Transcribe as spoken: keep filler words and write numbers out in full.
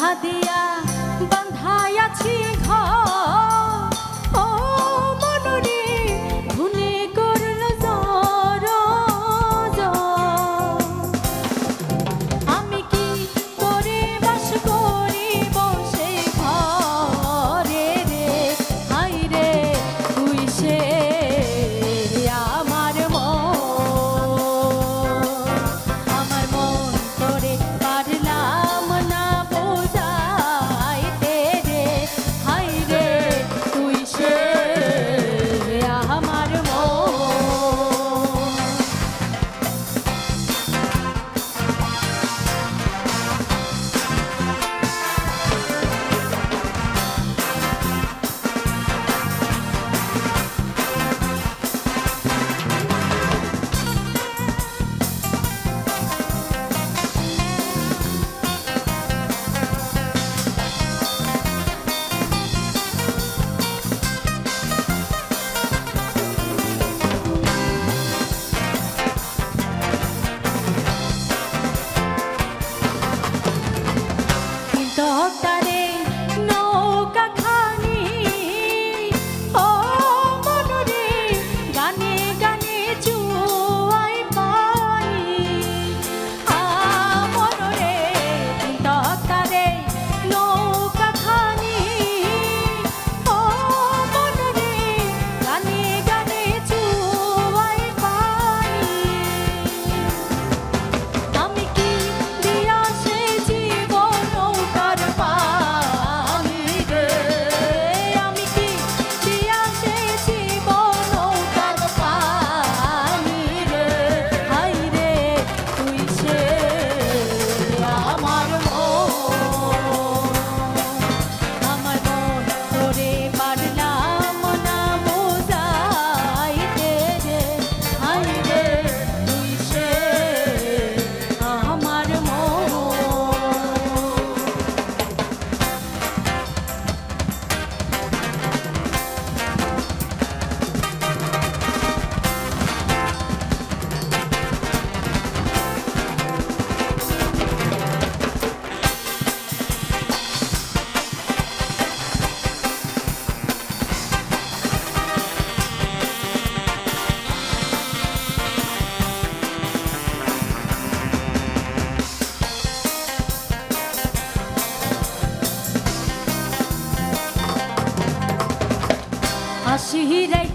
দিয়া বান্ধাইয়াছি ঘর ও মনরে ভুলে করল জর আমি কি করে বাস করি বসে ঘরে রে হাই রে তুই সে আমার মন আমার মন করে পারলাম না বোঝাইতে রে হাই রে তুই সে আমার মন তক্তারে নৌকা খানি ও মনরে গানে গানে জুয়াই পানি আ মনরে তক্তারে নৌকা খানি ও মনরে গানে গানে জুয়াই পানি আমি কি দিয়া সে জীবন নৌকার পানি রে আমি কি দিয়া সে জীবন নৌকার পানি রে হাই রে তুই সে আমার মন আমার মন তোরে পারলাম না বোঝাইতে রে হাই রে তুই সে আমার মন হাসি রে